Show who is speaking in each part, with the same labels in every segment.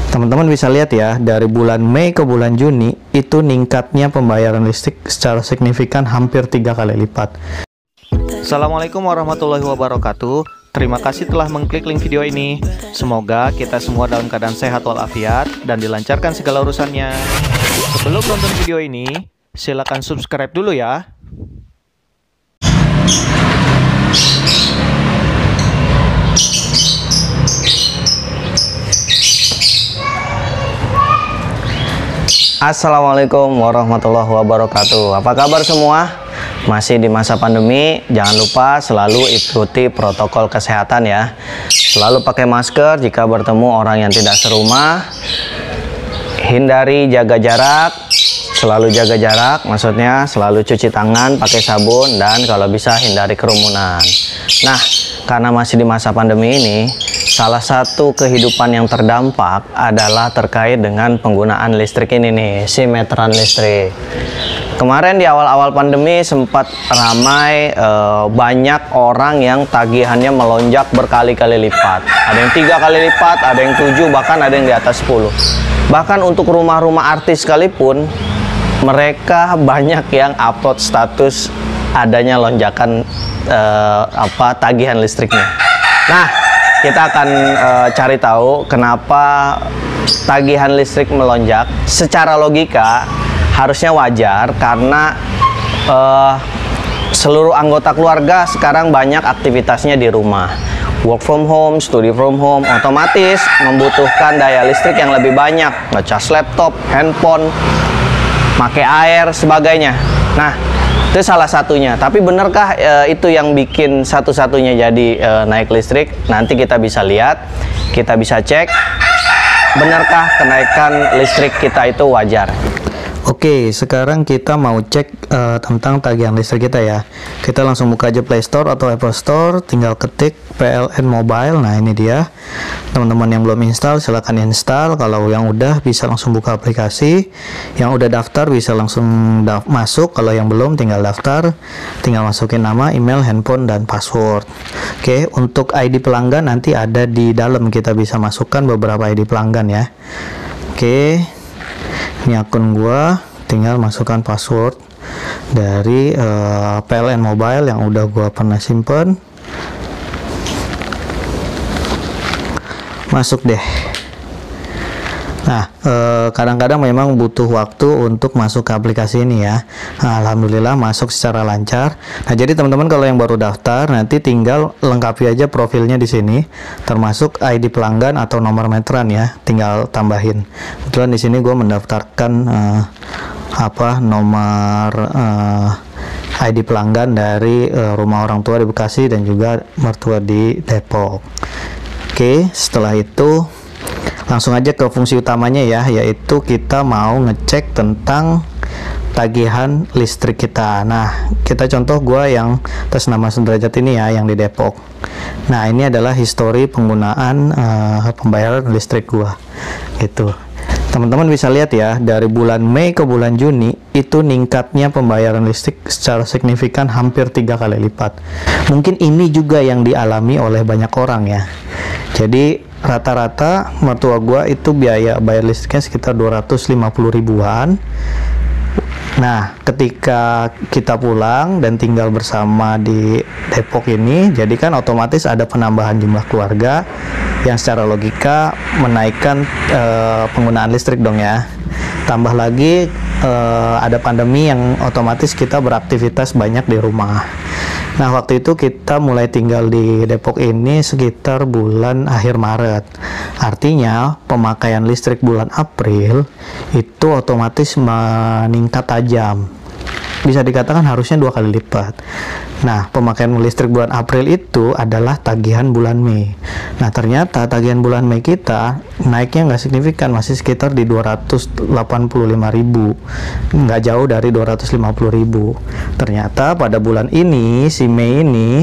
Speaker 1: Teman-teman bisa lihat ya, dari bulan Mei ke bulan Juni itu ningkatnya pembayaran listrik secara signifikan hampir 3 kali lipat. Assalamualaikum warahmatullahi wabarakatuh. Terima kasih telah mengklik link video ini. Semoga kita semua dalam keadaan sehat walafiat dan dilancarkan segala urusannya. Sebelum nonton video ini, silakan subscribe dulu ya. Assalamualaikum warahmatullahi wabarakatuh. Apa kabar semua? Masih di masa pandemi, jangan lupa selalu ikuti protokol kesehatan ya. Selalu pakai masker jika bertemu orang yang tidak serumah. Hindari jaga jarak, selalu jaga jarak, maksudnya selalu cuci tangan pakai sabun dan kalau bisa hindari kerumunan. Nah, karena masih di masa pandemi ini, salah satu kehidupan yang terdampak adalah terkait dengan penggunaan listrik ini nih, si meteran listrik. Kemarin di awal-awal pandemi sempat ramai, banyak orang yang tagihannya melonjak berkali-kali lipat. Ada yang 3 kali lipat, ada yang 7, bahkan ada yang di atas 10. Bahkan untuk rumah-rumah artis sekalipun, mereka banyak yang upload status adanya lonjakan tagihan listriknya. Nah, kita akan cari tahu kenapa tagihan listrik melonjak. Secara logika harusnya wajar karena seluruh anggota keluarga sekarang banyak aktivitasnya di rumah. Work from home, study from home, otomatis membutuhkan daya listrik yang lebih banyak. Ngecas laptop, handphone, pakai air, sebagainya. Nah, itu salah satunya. Tapi benarkah itu yang bikin satu-satunya jadi naik listrik? Nanti kita bisa lihat, kita bisa cek, benarkah kenaikan listrik kita itu wajar? Oke, sekarang kita mau cek tentang tagihan listrik kita ya. Kita langsung buka aja Play Store atau Apple Store, tinggal ketik PLN Mobile. Nah, ini dia. Teman-teman yang belum install silahkan install. Kalau yang udah bisa langsung buka aplikasi. Yang udah daftar bisa langsung masuk. Kalau yang belum tinggal daftar, tinggal masukin nama, email, handphone, dan password. Oke, untuk ID pelanggan nanti ada di dalam, kita bisa masukkan beberapa ID pelanggan ya. Oke, ini akun gua, tinggal masukkan password dari PLN Mobile yang udah gua pernah simpen. Masuk deh. Nah, kadang-kadang memang butuh waktu untuk masuk ke aplikasi ini ya. Nah, alhamdulillah masuk secara lancar. Nah, jadi teman-teman kalau yang baru daftar nanti tinggal lengkapi aja profilnya di sini, termasuk ID pelanggan atau nomor meteran ya. Tinggal tambahin. Kebetulan di sini gue mendaftarkan nomor ID pelanggan dari rumah orang tua di Bekasi dan juga mertua di Depok. Oke, setelah itu langsung aja ke fungsi utamanya ya, yaitu kita mau ngecek tentang tagihan listrik kita. Nah, kita contoh gua yang atas nama Sudrajat ini ya, yang di Depok. Nah, ini adalah histori penggunaan pembayaran listrik gua gitu. Teman-teman bisa lihat ya, dari bulan Mei ke bulan Juni itu ningkatnya pembayaran listrik secara signifikan hampir 3 kali lipat. Mungkin ini juga yang dialami oleh banyak orang ya. Jadi rata-rata mertua gua itu biaya bayar listriknya sekitar 250 ribuan. Nah, ketika kita pulang dan tinggal bersama di Depok ini, jadi kan otomatis ada penambahan jumlah keluarga yang secara logika menaikkan penggunaan listrik dong ya. Tambah lagi ada pandemi yang otomatis kita beraktivitas banyak di rumah. Nah, waktu itu kita mulai tinggal di Depok ini sekitar bulan akhir Maret. Artinya pemakaian listrik bulan April itu otomatis meningkat tajam. Bisa dikatakan harusnya 2 kali lipat. Nah, pemakaian listrik bulan April itu adalah tagihan bulan Mei. Nah, ternyata tagihan bulan Mei kita naiknya nggak signifikan, masih sekitar di 285 ribu, nggak jauh dari 250 ribu. Ternyata pada bulan ini, si Mei ini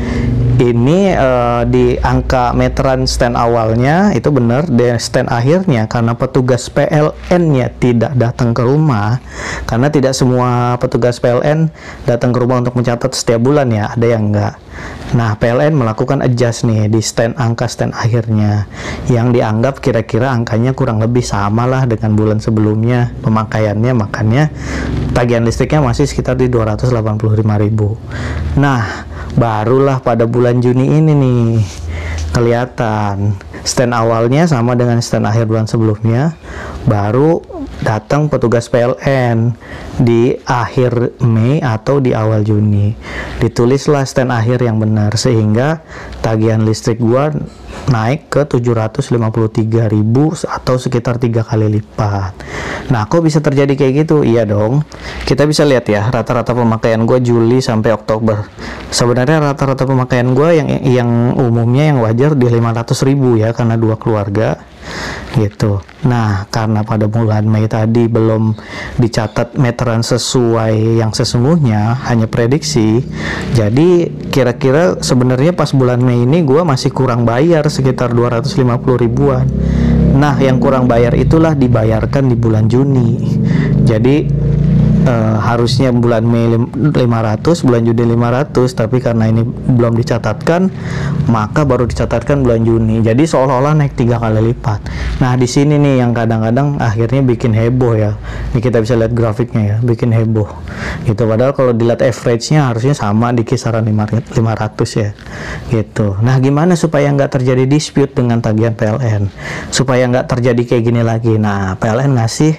Speaker 1: di angka meteran stand awalnya itu benar, di stand akhirnya karena petugas PLN-nya tidak datang ke rumah, karena tidak semua petugas PLN datang ke rumah untuk mencatat setiap bulan ya, ada yang enggak. Nah, PLN melakukan adjust nih di angka stand akhirnya yang dianggap kira-kira angkanya kurang lebih sama lah dengan bulan sebelumnya pemakaiannya, makanya tagihan listriknya masih sekitar di 285.000. Nah, barulah pada bulan Juni ini nih kelihatan stand awalnya sama dengan stand akhir bulan sebelumnya. Baru datang petugas PLN di akhir Mei atau di awal Juni, ditulislah stand akhir yang benar sehingga tagihan listrik gua naik ke 753.000 atau sekitar 3 kali lipat. Nah, kok bisa terjadi kayak gitu? Iya dong, kita bisa lihat ya rata-rata pemakaian gua Juli sampai Oktober. Sebenarnya rata-rata pemakaian gua yang umumnya yang wajar di 500.000 ya, karena 2 keluarga gitu. Nah, karena pada bulan Mei tadi belum dicatat meteran sesuai yang sesungguhnya, hanya prediksi, jadi kira-kira sebenarnya pas bulan Mei ini gua masih kurang bayar sekitar 250 ribuan. Nah, yang kurang bayar itulah dibayarkan di bulan Juni. Jadi harusnya bulan Mei 500, bulan Juni 500, tapi karena ini belum dicatatkan, maka baru dicatatkan bulan Juni. Jadi seolah-olah naik 3 kali lipat. Nah, di sini nih yang kadang-kadang akhirnya bikin heboh ya. Ini kita bisa lihat grafiknya ya, bikin heboh. Gitu. Padahal kalau dilihat average-nya harusnya sama di kisaran 500 ya. Gitu. Nah, gimana supaya nggak terjadi dispute dengan tagihan PLN? Supaya nggak terjadi kayak gini lagi. Nah, PLN ngasih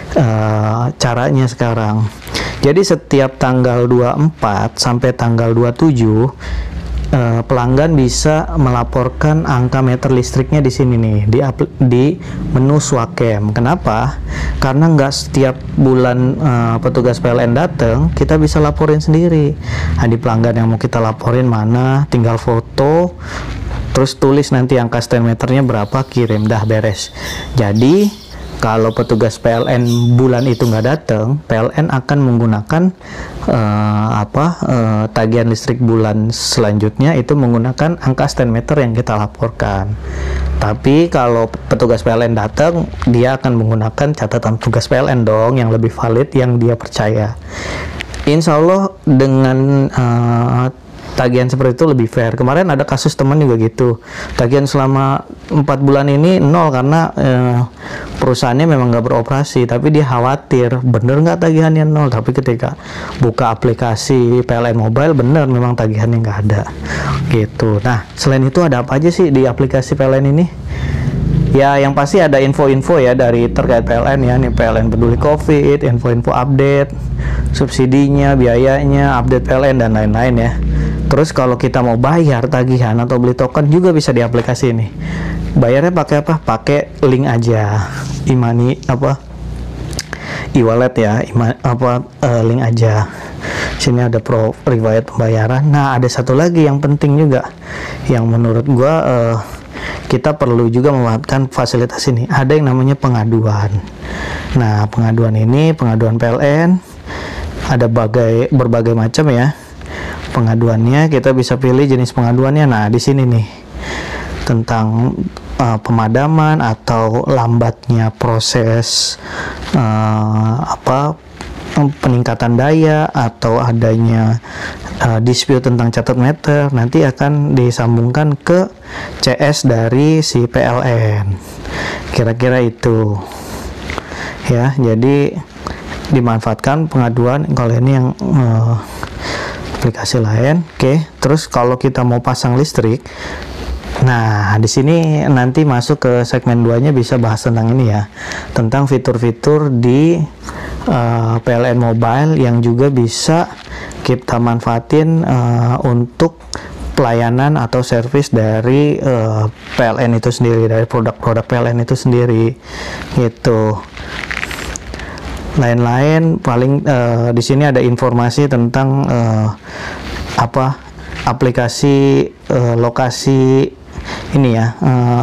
Speaker 1: caranya sekarang. Jadi setiap tanggal 24 sampai tanggal 27 pelanggan bisa melaporkan angka meter listriknya di sini nih di menu Swakem. Kenapa? Karena nggak setiap bulan petugas PLN datang kita bisa laporin sendiri. Nah, di pelanggan yang mau kita laporin mana, tinggal foto, terus tulis nanti angka stand meternya berapa, kirim, dah beres. Jadi kalau petugas PLN bulan itu nggak datang, PLN akan menggunakan tagihan listrik bulan selanjutnya itu menggunakan angka stand meter yang kita laporkan. Tapi kalau petugas PLN datang, dia akan menggunakan catatan petugas PLN dong yang lebih valid, yang dia percaya. Insya Allah dengan tagihan seperti itu lebih fair. Kemarin ada kasus teman juga gitu, tagihan selama 4 bulan ini nol karena perusahaannya memang nggak beroperasi, tapi dia khawatir bener nggak tagihannya nol, tapi ketika buka aplikasi PLN Mobile bener memang tagihannya nggak ada gitu. Nah, selain itu ada apa aja sih di aplikasi PLN ini? Ya, yang pasti ada info-info ya dari terkait PLN ya, nih PLN peduli COVID, info-info update, subsidinya, biayanya, update PLN dan lain-lain ya. Terus kalau kita mau bayar tagihan atau beli token juga bisa di aplikasi ini. Bayarnya pakai apa? Pakai link aja. E-wallet ya, link aja. Sini ada riwayat pembayaran. Nah, ada satu lagi yang penting juga yang menurut gua kita perlu juga memanfaatkan fasilitas ini. Ada yang namanya pengaduan. Nah, pengaduan ini, pengaduan PLN ada berbagai macam ya. Pengaduannya kita bisa pilih jenis pengaduannya. Nah, di sini nih tentang pemadaman atau lambatnya proses peningkatan daya atau adanya dispute tentang catat meter, nanti akan disambungkan ke CS dari si PLN. Kira-kira itu ya. Jadi dimanfaatkan pengaduan kalau ini yang aplikasi lain. Oke. Terus kalau kita mau pasang listrik, nah di sini nanti masuk ke segmen 2-nya bisa bahas tentang ini ya, tentang fitur-fitur di PLN Mobile yang juga bisa kita manfaatin untuk pelayanan atau servis dari PLN itu sendiri, dari produk-produk PLN itu sendiri gitu. Lain-lain paling di sini ada informasi tentang aplikasi lokasi ini ya,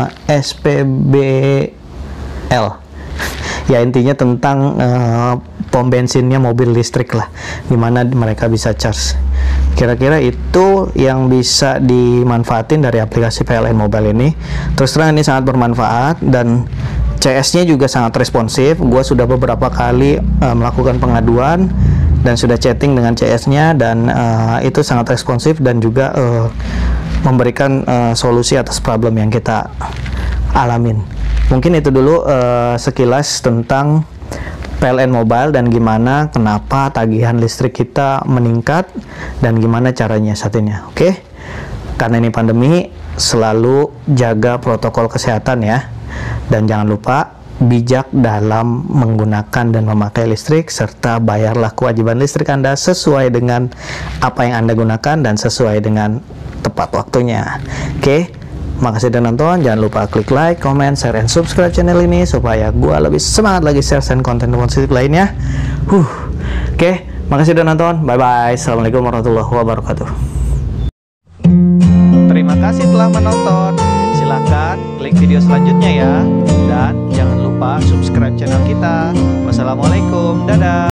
Speaker 1: SPBL ya, intinya tentang pom bensinnya mobil listrik lah, dimana mereka bisa charge. Kira-kira itu yang bisa dimanfaatin dari aplikasi PLN Mobile ini. Terus terang ini sangat bermanfaat dan CS-nya juga sangat responsif. Gua sudah beberapa kali melakukan pengaduan dan sudah chatting dengan CS-nya, dan itu sangat responsif dan juga memberikan solusi atas problem yang kita alamin. Mungkin itu dulu sekilas tentang PLN Mobile dan gimana kenapa tagihan listrik kita meningkat dan gimana caranya saatnya. Oke, karena ini pandemi, selalu jaga protokol kesehatan ya, dan jangan lupa bijak dalam menggunakan dan memakai listrik, serta bayarlah kewajiban listrik Anda sesuai dengan apa yang Anda gunakan dan sesuai dengan tepat waktunya. Oke, makasih udah nonton. Jangan lupa klik like, comment, share, and subscribe channel ini supaya gua lebih semangat lagi share dan konten positif lainnya. Oke, makasih udah nonton. Bye bye. Assalamualaikum warahmatullahi wabarakatuh. Terima kasih telah menonton. Silahkan klik video selanjutnya ya, dan jangan lupa subscribe channel kita. Wassalamualaikum, dadah.